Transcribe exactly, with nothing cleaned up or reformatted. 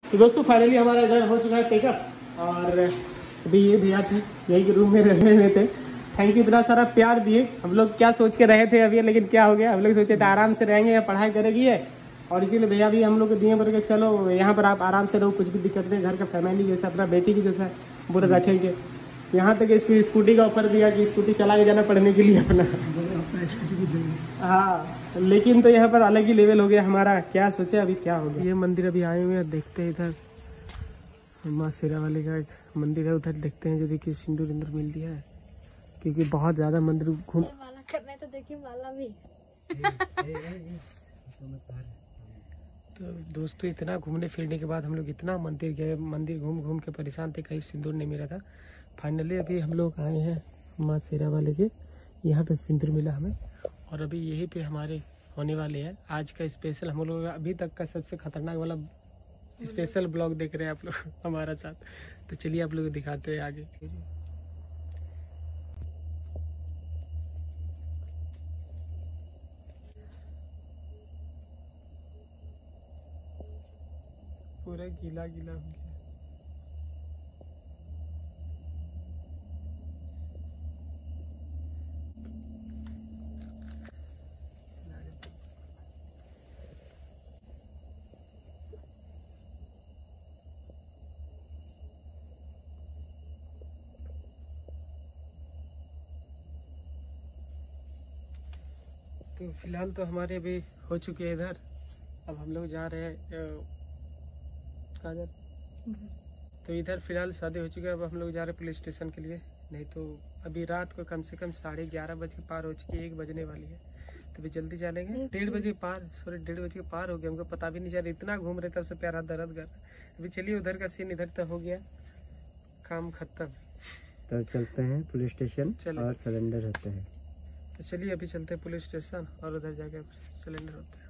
तो दोस्तों फाइनली हमारा इधर हो चुका है पिकअप और अभी ये भैया थे यही के रूम में रहे हुए थे। थैंक यू, इतना सारा प्यार दिए। हम लोग क्या सोच के रहे थे अभी, लेकिन क्या हो गया, हम लोग सोचे थे आराम से रहेंगे या पढ़ाई करेगी है, और इसीलिए भैया भी हम लोग को दिए बोल के चलो यहाँ पर आप आराम से रहो, कुछ भी दिक्कत नहीं, घर का फैमिली जैसा अपना बेटी की जैसा बोले रखेंगे। यहाँ तक इसकी स्कूटी का ऑफर दिया कि स्कूटी चला के जाना पढ़ने के लिए अपना स्कूटी भी देंगे। हाँ, लेकिन तो यहाँ पर अलग ही लेवल हो गया हमारा, क्या सोचे अभी क्या हो गया। ये मंदिर अभी आए हुए हैं, देखते हैं इधर माँ शेरा वाली का एक मंदिर है, उधर देखते हैं जो देखिए सिंदूर इंदूर मिल दिया है, क्योंकि बहुत ज्यादा मंदिर घूम माला करना है तो देखिए माला भी। तो दोस्तों इतना घूमने फिरने के बाद हम लोग इतना मंदिर गए, मंदिर घूम घूम के परेशान थे, कहीं सिंदूर नहीं मिला था। फाइनली अभी हम लोग आए हैं माँ शेरा वाले के, यहाँ पे सिंदूर मिला हमें, और अभी यही पे हमारे होने वाले हैं आज का स्पेशल, हम लोग अभी तक का सबसे खतरनाक वाला स्पेशल ब्लॉग देख रहे हैं आप लोग हमारा साथ। तो चलिए आप लोग दिखाते हैं आगे। पूरा गीला गीला हो गया। तो फिलहाल तो हमारे अभी हो चुके हैं इधर, अब हम लोग जा रहे हैं कहाँ जा रहे? तो इधर फिलहाल शादी हो चुकी है, अब हम लोग जा रहे हैं पुलिस स्टेशन के लिए। नहीं तो अभी रात को कम से कम साढ़े ग्यारह बजे पार हो चुकी है, एक बजने वाली है, तो अभी जल्दी जानेंगे। डेढ़ बजे पार सॉरी डेढ़ बजे पार हो गया, हमको पता भी नहीं चला, इतना घूम रहे तब से प्यारा दर्द कर। अभी चलिए उधर का सीन इधर तक हो गया, काम खत्म। तो चलते हैं पुलिस स्टेशन और सिलेंडर होते हैं। तो चलिए अभी चलते हैं पुलिस स्टेशन और उधर जाके सिलेंडर होते हैं।